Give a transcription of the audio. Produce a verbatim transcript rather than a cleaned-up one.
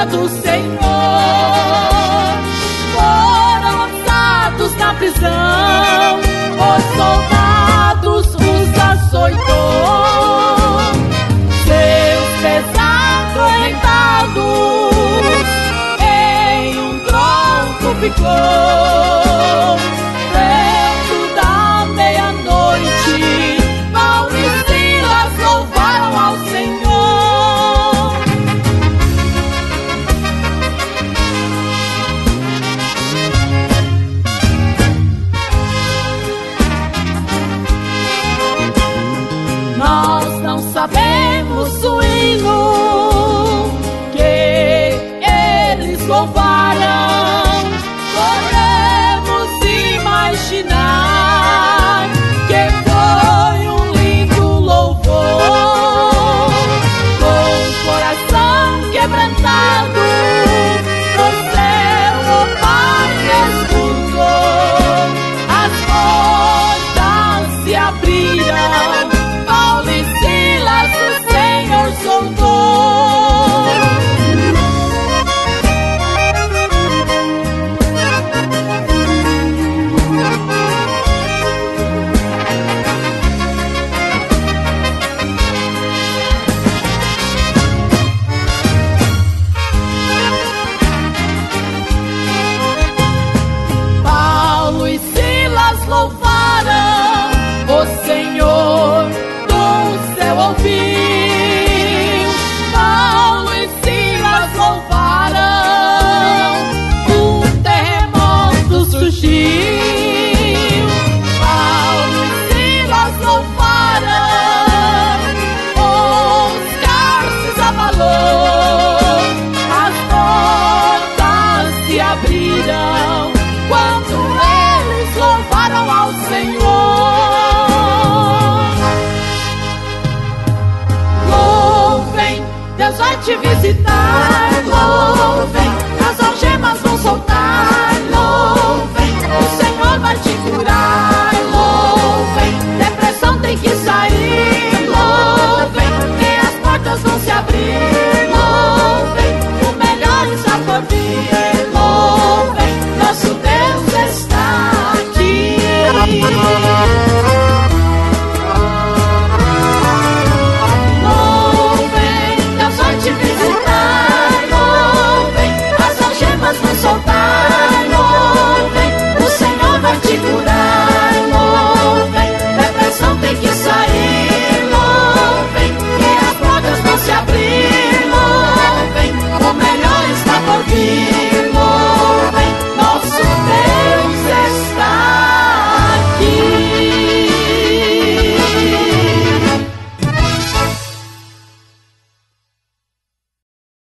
glória do Senhor. Foram lançados na prisão, os soldados os açoitou, seus pesados acorrentados em um tronco ficou. Perto da meia-noite, Paulo e Silas louvaram ao Senhor. Nós não sabemos o hino que eles louvaram. Podemos imaginar que foi um lindo louvor. Com o coração quebrantado, no céu o Pai escutou. As portas se abriram, Paulo e Silas o Senhor soltou. Paulo e Silas louvaram o Senhor, do céu ouviu. Paulo e Silas louvaram, um terremoto surgiu. Paulo e Silas louvaram, os cárceres abalou, as portas se abriram quando eles louvaram ao Senhor. Louvem, Deus vai te visitar. Louvem,